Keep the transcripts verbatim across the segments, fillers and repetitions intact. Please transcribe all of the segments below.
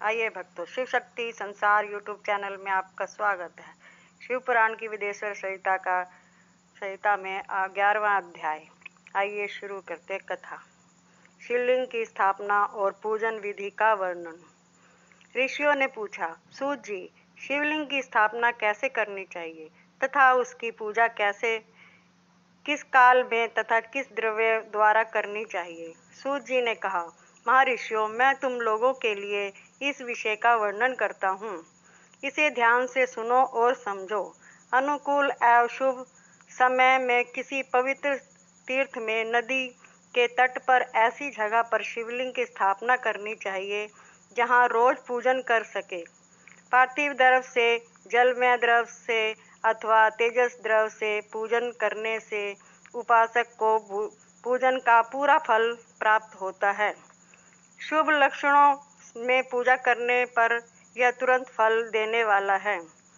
आइए भक्तों, शिव शक्ति संसार यूट्यूब चैनल में आपका स्वागत है। शिव पुराण की विदेश्वर संहिता का संहिता में ग्यारहवां अध्याय। आइए शुरू करते कथा। शिवलिंग की स्थापना और पूजन विधि का वर्णन। ऋषियों ने पूछा, सूत जी, शिवलिंग की स्थापना कैसे करनी चाहिए तथा उसकी पूजा कैसे, किस काल में तथा किस द्रव्य द्वारा करनी चाहिए। सूत जी ने कहा, महर्षियों, मैं तुम लोगों के लिए इस विषय का वर्णन करता हूँ। इसे ध्यान से सुनो और समझो। अनुकूल एवं शुभ समय में किसी पवित्र तीर्थ में नदी के तट पर ऐसी जगह पर शिवलिंग की स्थापना करनी चाहिए जहाँ रोज पूजन कर सके। पार्थिव द्रव्य से, जलमय द्रव्य से अथवा तेजस द्रव्य से पूजन करने से उपासक को पूजन का पूरा फल प्राप्त होता है। शुभ लक्षणों में पूजा करने पर यह तुरंत फल देने वाला है।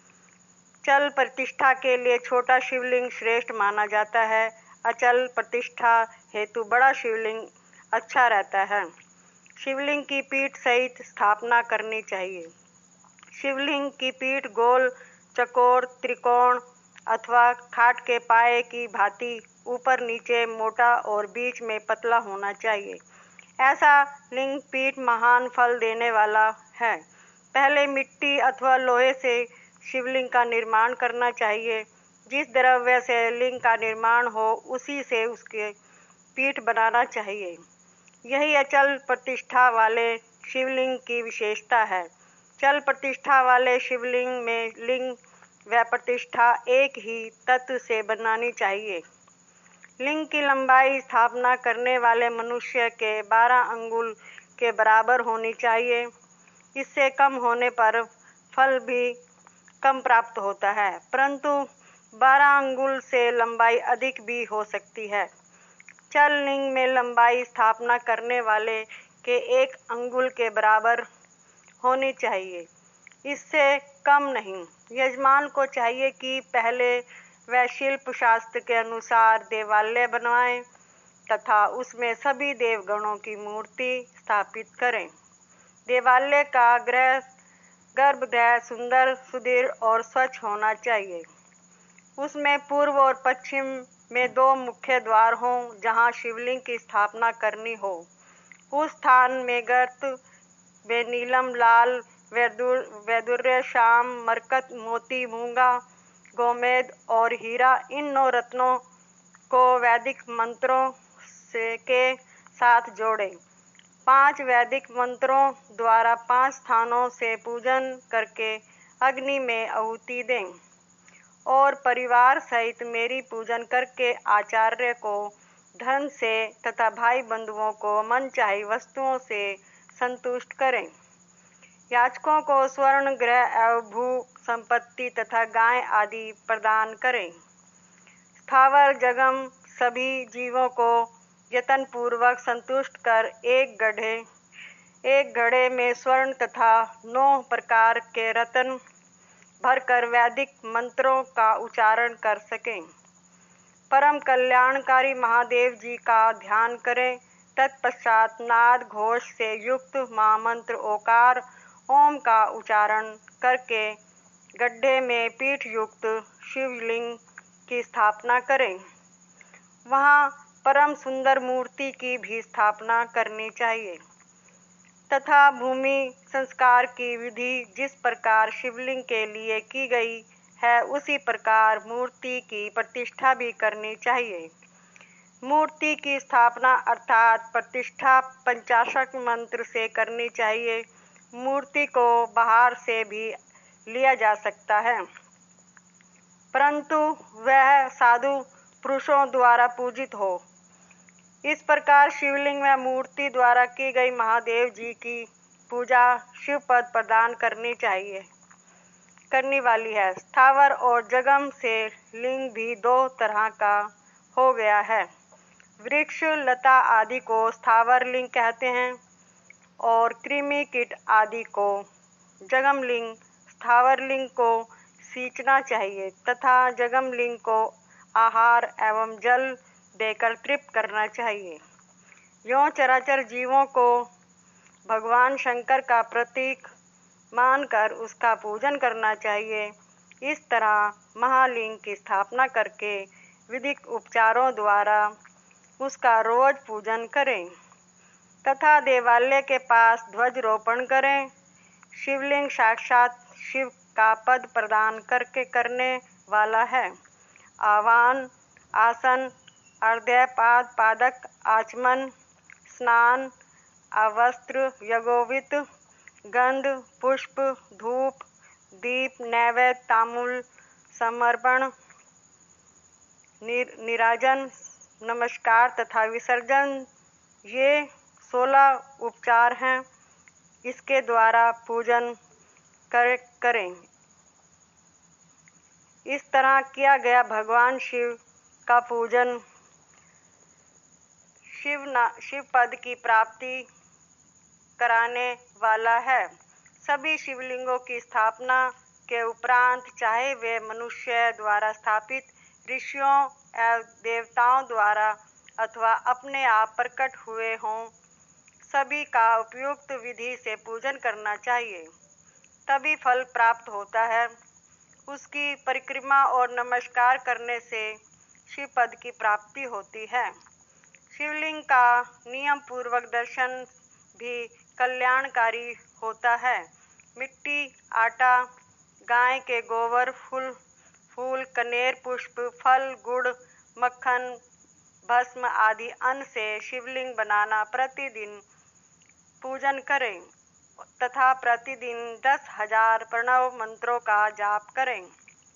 चल प्रतिष्ठा के लिए छोटा शिवलिंग श्रेष्ठ माना जाता है। अचल प्रतिष्ठा हेतु बड़ा शिवलिंग अच्छा रहता है। शिवलिंग की पीठ सहित स्थापना करनी चाहिए। शिवलिंग की पीठ गोल, चकोर, त्रिकोण अथवा खाट के पाए की भांति ऊपर नीचे मोटा और बीच में पतला होना चाहिए। ऐसा लिंग पीठ महान फल देने वाला है। पहले मिट्टी अथवा लोहे से शिवलिंग का निर्माण करना चाहिए। जिस द्रव्य से लिंग का निर्माण हो उसी से उसके पीठ बनाना चाहिए। यही अचल प्रतिष्ठा वाले शिवलिंग की विशेषता है। चल प्रतिष्ठा वाले शिवलिंग में लिंग व प्रतिष्ठा एक ही तत्व से बनानी चाहिए। लिंग की लंबाई स्थापना करने वाले मनुष्य के बारह अंगुल के बराबर होनी चाहिए। इससे कम होने पर फल भी कम प्राप्त होता है, परंतु बारह अंगुल से लंबाई अधिक भी हो सकती है। चल लिंग में लंबाई स्थापना करने वाले के एक अंगुल के बराबर होनी चाहिए, इससे कम नहीं। यजमान को चाहिए कि पहले वह शिल्प शास्त्र के अनुसार देवालय बनवाएं तथा उसमें सभी देवगणों की मूर्ति स्थापित करें। देवालय का गृह गर्भगृह सुंदर, सुदृढ़ और स्वच्छ होना चाहिए। उसमें पूर्व और पश्चिम में दो मुख्य द्वार हों जहां शिवलिंग की स्थापना करनी हो। उस स्थान में गर्त में नीलम, लाल, वैदुर्य, श्याम, मरकत, मोती, मूंगा, गोमेद और हीरा, इन नौ रत्नों को वैदिक मंत्रों से के साथ जोड़ें। पांच वैदिक मंत्रों द्वारा पांच स्थानों से पूजन करके अग्नि में आहुति दें और परिवार सहित मेरी पूजन करके आचार्य को धन से तथा भाई बंधुओं को मनचाही वस्तुओं से संतुष्ट करें। याचकों को स्वर्ण, गृह एवं भू संपत्ति तथा गाय आदि प्रदान करें। स्थावर जंगम सभी जीवों को यत्न पूर्वक संतुष्ट कर एक गढ़े एक घड़े में स्वर्ण तथा नौ प्रकार के रत्न भरकर वैदिक मंत्रों का उच्चारण कर सकें। परम कल्याणकारी महादेव जी का ध्यान करें। तत्पश्चात नाद घोष से युक्त महामंत्र ओकार ओम का उच्चारण करके गड्ढे में पीठ युक्त शिवलिंग की स्थापना करें। वहाँ परम सुंदर मूर्ति की भी स्थापना करनी चाहिए तथा भूमि संस्कार की विधि जिस प्रकार शिवलिंग के लिए की गई है उसी प्रकार मूर्ति की प्रतिष्ठा भी करनी चाहिए। मूर्ति की स्थापना अर्थात प्रतिष्ठा पंचाक्षर मंत्र से करनी चाहिए। मूर्ति को बाहर से भी लिया जा सकता है, परंतु वह साधु पुरुषों द्वारा पूजित हो। इस प्रकार शिवलिंग व मूर्ति द्वारा की गई महादेव जी की पूजा शिव पद प्रदान करनी चाहिए करने वाली है। स्थावर और जंगम से लिंग भी दो तरह का हो गया है। वृक्ष, लता आदि को स्थावर लिंग कहते हैं और कृमि, कीट आदि को जंगम लिंग। स्थावर लिंग को सींचना चाहिए तथा जंगम लिंग को आहार एवं जल देकर तृप्त करना चाहिए। यों चराचर जीवों को भगवान शंकर का प्रतीक मानकर उसका पूजन करना चाहिए। इस तरह महालिंग की स्थापना करके विधिक उपचारों द्वारा उसका रोज पूजन करें तथा देवालय के पास ध्वजारोपण करें। शिवलिंग साक्षात शिव का पद प्रदान करके करने वाला है। आवाहन, आसन, अर्घ्यपाद, पादक, आचमन, स्नान, अवस्त्र, यज्ञोपवीत, गंध, पुष्प, धूप, दीप, नैवेद्य, तांबूल समर्पण, निर, निराजन, नमस्कार तथा विसर्जन, ये सोलह उपचार हैं। इसके द्वारा पूजन कर, करें। इस तरह किया गया भगवान शिव का पूजन शिव ना शिव पद की प्राप्ति कराने वाला है। सभी शिवलिंगों की स्थापना के उपरांत, चाहे वे मनुष्य द्वारा स्थापित, ऋषियों एवं देवताओं द्वारा अथवा अपने आप प्रकट हुए हों, सभी का उपयुक्त विधि से पूजन करना चाहिए, तभी फल प्राप्त होता है। उसकी परिक्रमा और नमस्कार करने से शिव पद की प्राप्ति होती है। शिवलिंग का नियम पूर्वक दर्शन भी कल्याणकारी होता है। मिट्टी, आटा, गाय के गोबर, फूल फूल कनेर पुष्प, फल, गुड़, मक्खन, भस्म आदि अन्न से शिवलिंग बनाना, प्रतिदिन पूजन करें तथा प्रतिदिन दस हजार प्रणव मंत्रों का जाप करें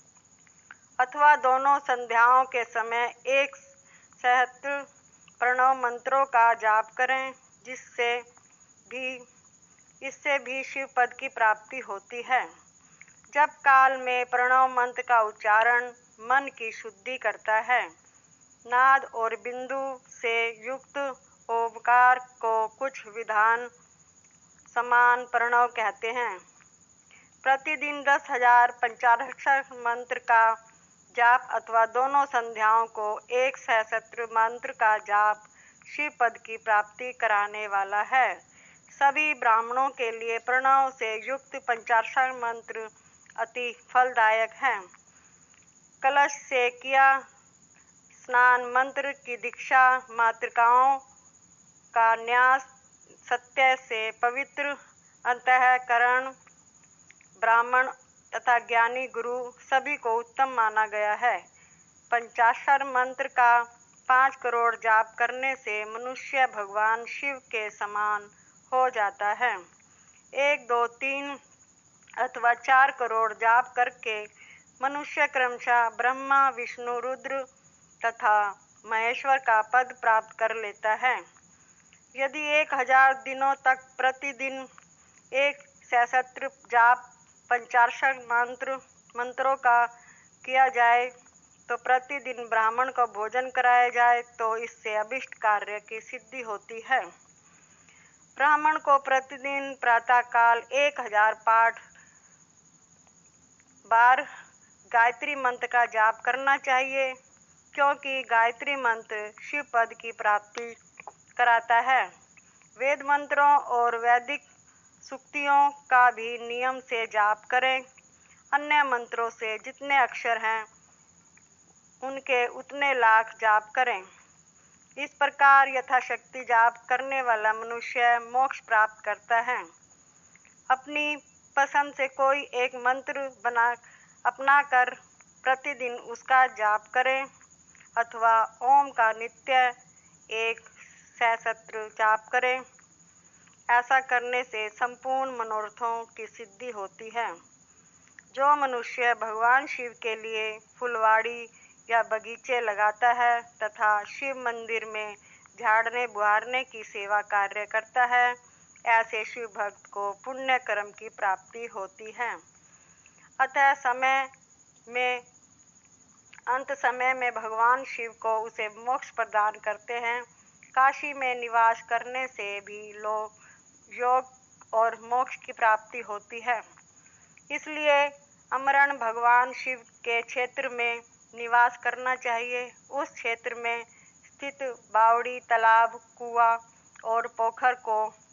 अथवा दोनों संध्याओं के समय एक सहस्त्र प्रणव मंत्रों का जाप करें, जिससे भी इससे भी शिव पद की प्राप्ति होती है। जप काल में प्रणव मंत्र का उच्चारण मन की शुद्धि करता है। नाद और बिंदु से युक्त ओमकार को कुछ विधान समान प्रणव कहते हैं। प्रतिदिन दस हजार पंचाक्षर मंत्र का जाप अथवा दोनों संध्याओं को एक सहस्त्र मंत्र का जाप शिव पद की प्राप्ति कराने वाला है। सभी ब्राह्मणों के लिए प्रणव से युक्त पंचाक्षर मंत्र अति फलदायक है। कलश से किया स्नान, मंत्र की दीक्षा, मातृकाओं का न्यास, सत्य से पवित्र अंतःकरण, ब्राह्मण तथा ज्ञानी गुरु सभी को उत्तम माना गया है। पंचाक्षर मंत्र का पाँच करोड़ जाप करने से मनुष्य भगवान शिव के समान हो जाता है। एक, दो, तीन अथवा चार करोड़ जाप करके मनुष्य क्रमशः ब्रह्मा, विष्णु, रुद्र तथा महेश्वर का पद प्राप्त कर लेता है। यदि एक हजार दिनों तक प्रतिदिन एक सहस्त्र जाप पंचाक्षर मंत्र मंत्रों का किया जाए तो प्रतिदिन ब्राह्मण को भोजन कराया जाए तो इससे अभिष्ट कार्य की सिद्धि होती है। ब्राह्मण को प्रतिदिन प्रातःकाल एक हजार पाठ बार गायत्री मंत्र का जाप करना चाहिए, क्योंकि गायत्री मंत्र शिव पद की प्राप्ति कराता है। वेद मंत्रों और वैदिक सूक्तियों का भी नियम से जाप करें। अन्य मंत्रों से जितने अक्षर हैं उनके उतने लाख जाप करें। इस प्रकार यथाशक्ति जाप करने वाला मनुष्य मोक्ष प्राप्त करता है। अपनी पसंद से कोई एक मंत्र बना अपना कर प्रतिदिन उसका जाप करें अथवा ओम का नित्य एक सहस्त्र जाप करें। ऐसा करने से संपूर्ण मनोरथों की सिद्धि होती है। जो मनुष्य भगवान शिव के लिए फुलवाड़ी या बगीचे लगाता है तथा शिव मंदिर में झाड़ने बुहारने की सेवा कार्य करता है, ऐसे शिव भक्त को पुण्य कर्म की प्राप्ति होती है। अतः समय में अंत समय में भगवान शिव को उसे मोक्ष प्रदान करते हैं। काशी में निवास करने से भी लोग योग और मोक्ष की प्राप्ति होती है। इसलिए अमरण भगवान शिव के क्षेत्र में निवास करना चाहिए। उस क्षेत्र में स्थित बावड़ी, तालाब, कुआं और पोखर को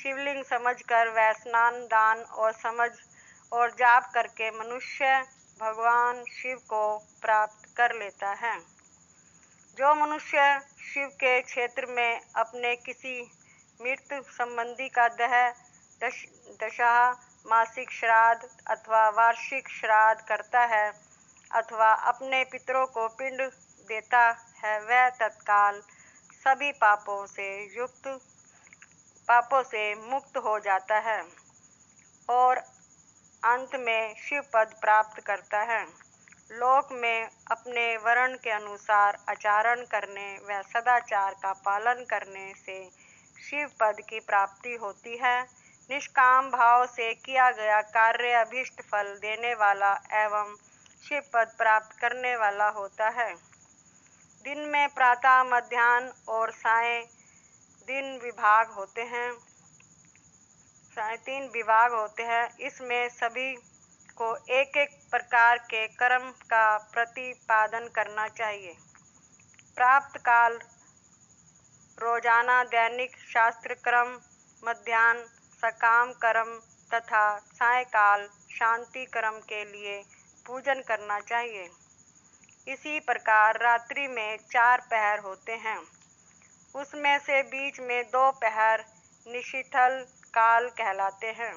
शिवलिंग समझकर वह स्नान दान और समझ और जाप करके मनुष्य भगवान शिव को प्राप्त कर लेता है। जो मनुष्य शिव के क्षेत्र में अपने किसी मृत संबंधी का दह दश दशा मासिक श्राद्ध अथवा वार्षिक श्राद्ध करता है अथवा अपने पितरों को पिंड देता है, वह तत्काल सभी पापों से युक्त पापों से मुक्त हो जाता है और अंत में शिव पद प्राप्त करता है। लोक में अपने वर्ण के अनुसार आचरण करने व सदाचार का पालन करने से शिव पद की प्राप्ति होती है। निष्काम भाव से किया गया कार्य अभीष्ट फल देने वाला एवं शिव पद प्राप्त करने वाला होता है। दिन में प्रातः, मध्याह्न और सायं दिन विभाग होते हैं सायं तीन विभाग होते हैं। इसमें सभी को एक एक प्रकार के कर्म का प्रतिपादन करना चाहिए। प्राप्त काल रोजाना दैनिक शास्त्र क्रम, मध्याह्न सकाम कर्म तथा सायंकाल शांति कर्म के लिए पूजन करना चाहिए। इसी प्रकार रात्रि में चार पहर होते हैं, उसमें से बीच में दो पहर निशीथल काल कहलाते हैं।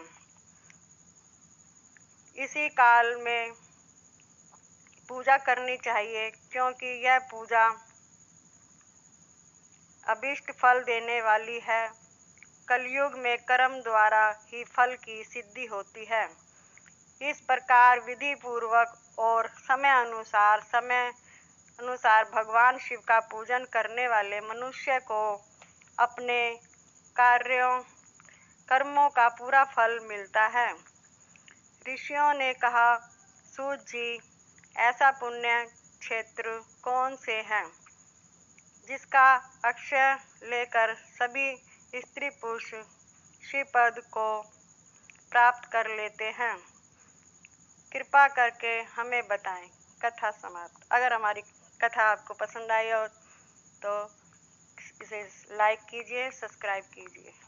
इसी काल में पूजा करनी चाहिए, क्योंकि यह पूजा अभीष्ट फल देने वाली है। कलयुग में कर्म द्वारा ही फल की सिद्धि होती है। इस प्रकार विधि पूर्वक और समय अनुसार समय अनुसार भगवान शिव का पूजन करने वाले मनुष्य को अपने कार्यों कर्मों का पूरा फल मिलता है। ऋषियों ने कहा, सूत जी, ऐसा पुण्य क्षेत्र कौन से है जिसका अक्षय लेकर सभी स्त्री पुरुष शिव पद को प्राप्त कर लेते हैं? कृपा करके हमें बताएं। कथा समाप्त। अगर हमारी कथा आपको पसंद आई हो तो इसे लाइक कीजिए, सब्सक्राइब कीजिए।